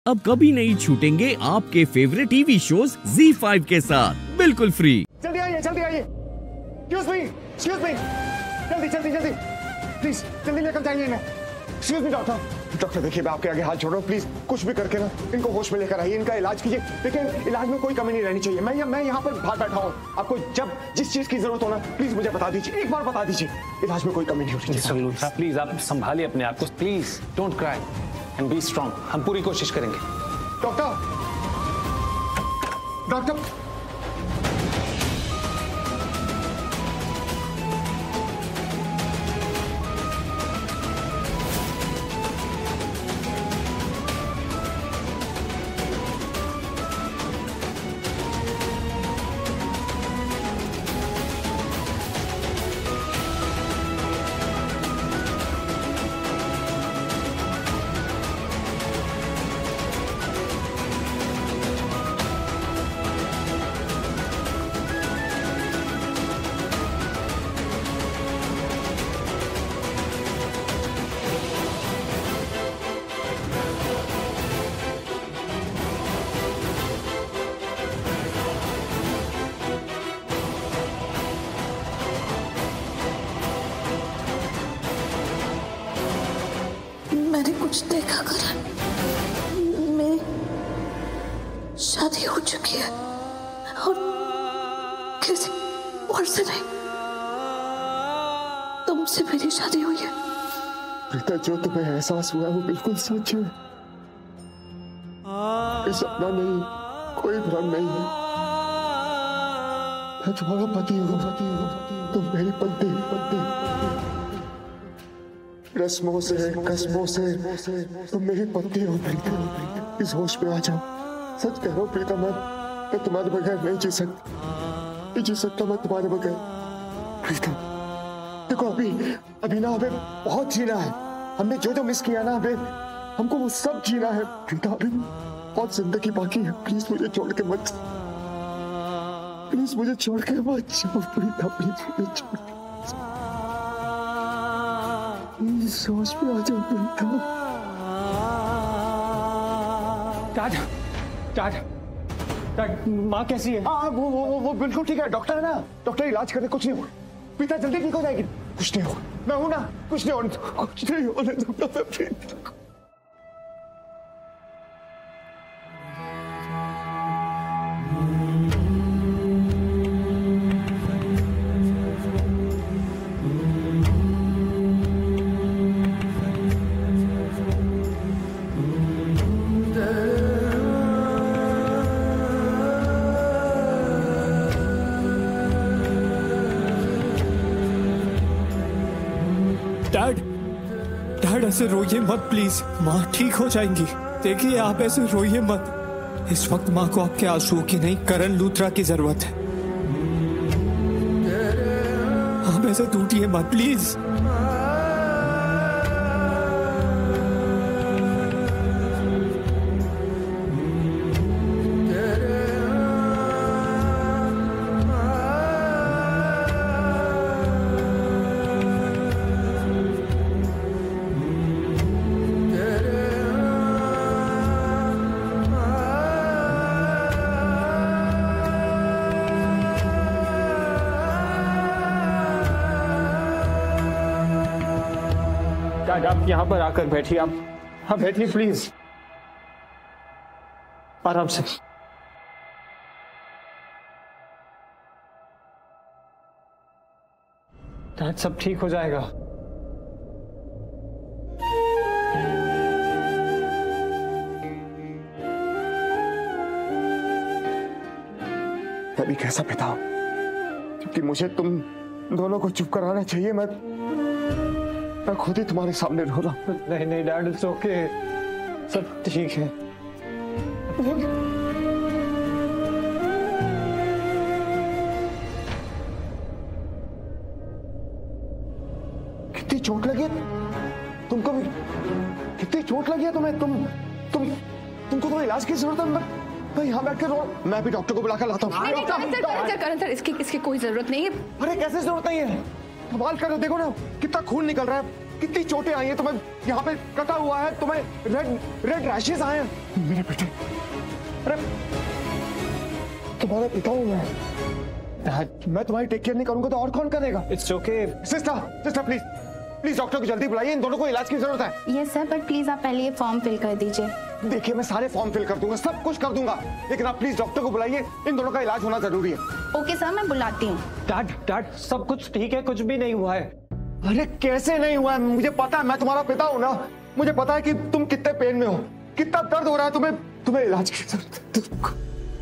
अब कभी नहीं छूटेंगे आपके फेवरेट टीवी शोज ZEE5 के साथ बिल्कुल फ्री। जल्दी आइए, जल्दी आइए। एक्सक्यूज मी, जल्दी जल्दी जल्दी, प्लीज जल्दी लेकर जाइए इन्हें। एक्सक्यूज मी डॉक्टर देखिए, मैं आपके आगे हाथ जोड़ रहा हूँ, प्लीज कुछ भी करके ना इनको होश में लेकर आइए, इनका इलाज कीजिए। देखिए इलाज में कोई कमी नहीं रहनी चाहिए। मैं यहाँ पर बाहर बैठा हूँ, आपको जब जिस चीज की जरूरत हो ना प्लीज मुझे बता दीजिए, एक बार बता दीजिए। इलाज में कोई कमी नहीं होनी चाहिए। प्लीज आप संभालिए अपने आप को, please don't cry and be strong. हम पूरी कोशिश करेंगे। डॉक्टर मैंने कुछ देखा करण, मेरी शादी हो चुकी है और किसी और से नहीं, तुमसे मेरी शादी हुई है। बेटा जो तुम्हें एहसास हुआ है वो बिल्कुल सच है। ये सपना नहीं, कोई भ्रम नहीं है। मैं तुम्हारा पति हूँ, तुम मेरी पत्नी। रस्मों से कस्मों से तुम मेरी पत्नी हो। इस होश में आ जाओ। सच कह रहा हूँ प्रीता, मैं तुम्हारे बगैर नहीं जी सकता मैं तुम्हारे बगैर। प्रीता देखो, अभी ना हमें बहुत जीना है। हमने जो मिस किया ना, हमें हमको वो सब जीना है। प्रीता अभी बहुत जिंदगी बाकी है। प्लीज मुझे छोड़ के मत जाओ। प्लीज मुझे छोड़ के मत जाओ प्रीता, प्लीज मुझे छोड़ के सोच में आ जाओ प्रीता। डैड, माँ कैसी है? हाँ वो बिल्कुल ठीक है। डॉक्टर है ना, डॉक्टर इलाज करे, कुछ नहीं होगा। प्रीता जल्दी ठीक हो जाएगी। कुछ नहीं होगा, मैं हूं ना, कुछ नहीं होने दूंगा प्रीता। डैड ऐसे रोइए मत प्लीज, माँ ठीक हो जाएंगी। देखिए आप ऐसे रोइए मत। इस वक्त माँ को आपके आंसुओं की नहीं, करण लूथरा की जरूरत है। आप ऐसे टूटिए मत प्लीज। आप यहाँ पर आकर बैठिए। आप बैठिए प्लीज, आराम से। डैड सब ठीक हो जाएगा। तभी कैसा पिता हूं, क्योंकि मुझे तुम दोनों को चुप कराना चाहिए। मैं खुद ही तुम्हारे सामने रो रहा हूं। नहीं डैड, इट्स ओके, सब ठीक है। कितनी चोट लगी है तुमको भी? कितनी चोट लगी है तुम्हें? तुमको तो इलाज की जरूरत है। मैं यहाँ बैठ कर रो, मैं भी डॉक्टर को बुलाकर लाता हूँ। करण सर, इसकी कोई जरूरत नहीं है। अरे कैसे जरूरत नहीं है? कमाल कर, देखो ना कितना खून निकल रहा है। कितनी चोटें आई हैं तुम्हें, यहाँ पे कटा हुआ है, तुम्हें रेड रैशेस आए हैं। मेरे बेटे, अरे तुम्हारा पिता हूँ मैं तुम्हारी टेक केयर नहीं करूंगा तो और कौन करेगा? It's okay. Sister please doctor को जल्दी बुलाइए, इन दोनों को इलाज की जरूरत है। यस सर, बट प्लीज आप पहले ये फॉर्म फिल कर दीजिए। देखिए मैं सारे फॉर्म फिल कर दूंगा, सब कुछ कर दूंगा, लेकिन आप प्लीज डॉक्टर को बुलाइए, इन दोनों का इलाज होना जरूरी है। ओके सर, मैं बुलाती हूँ। डैड सब कुछ ठीक है, कुछ भी नहीं हुआ है। अरे कैसे नहीं हुआ है? मुझे पता है, मैं तुम्हारा पिता हूँ ना, मुझे पता है कि तुम कितने पेन में हो, कितना दर्द हो रहा है तुम्हें इलाज की जरूरत है।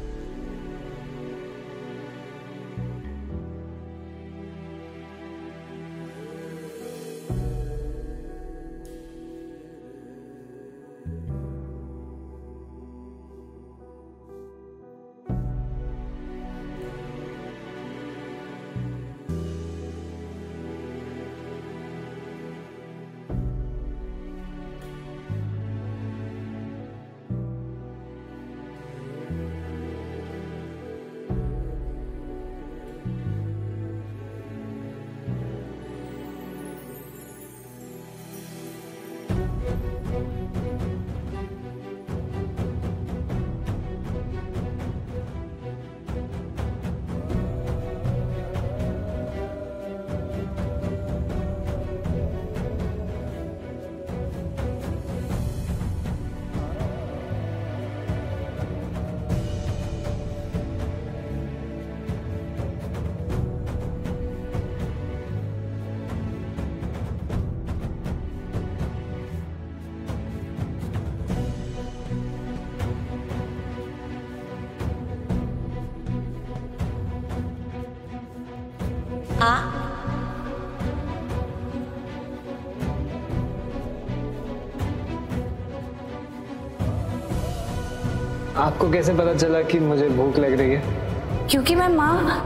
आपको कैसे पता चला कि मुझे भूख लग रही है? क्योंकि मैं माँ।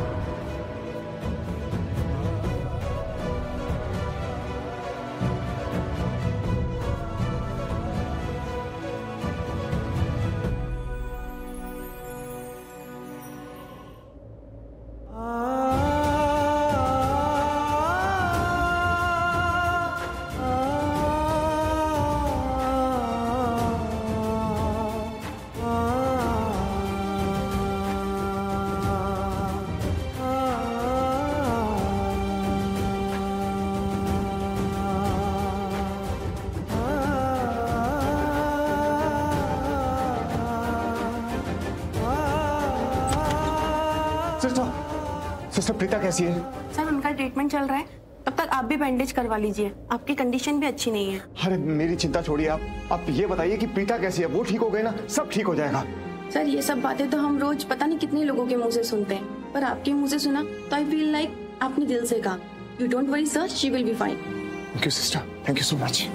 सिस्टर प्रीता कैसी है? सर उनका ट्रीटमेंट चल रहा है, तब तक आप भी बैंडेज करवा लीजिए, आपकी कंडीशन भी अच्छी नहीं है। अरे मेरी चिंता छोड़िए, आप ये बताइए कि प्रीता कैसी है? वो ठीक हो गई ना? सब ठीक हो जाएगा। सर ये सब बातें तो हम रोज पता नहीं कितने लोगों के मुंह से सुनते हैं, पर आपके मुंह से सुना तो आई फील लाइक आपने दिल से कहा। You don't worry sir, she will be fine. Thank you sister, thank you so much.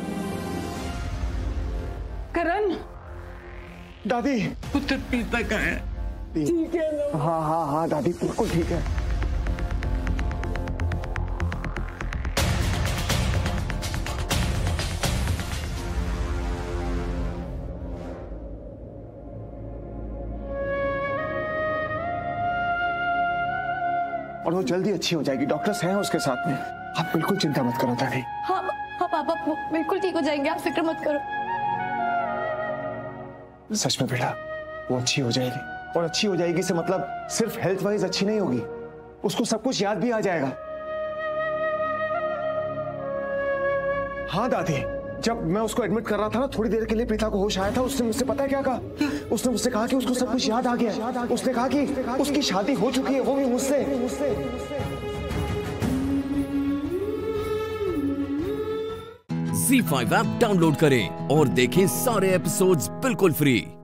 Karan, दादी पुत्र प्रीता का है? ठीक है ना? हाँ दादी बिल्कुल ठीक है। और वो जल्दी अच्छी हो जाएगी, डॉक्टर्स हैं उसके साथ में, आप बिल्कुल चिंता मत करो दादी। हाँ पापा बिल्कुल ठीक हो जाएंगे, आप फिक्र मत करो। सच में बेटा वो अच्छी हो जाएगी, और अच्छी हो जाएगी से मतलब सिर्फ हेल्थ वाइज अच्छी नहीं होगी, उसको सब कुछ याद भी आ जाएगा। हाँ दादी, जब मैं उसको एडमिट कर रहा था ना, थोड़ी देर के लिए प्रीता को होश आया था, उसने मुझसे पता है क्या कहा? उसने मुझसे कहा कि उसको सब कुछ याद आ गया। उसने कहा कि उसकी शादी हो चुकी है, वो भी मुझसे। ZEE5 ऐप डाउनलोड करें और देखें सारे एपिसोड्स बिल्कुल फ्री।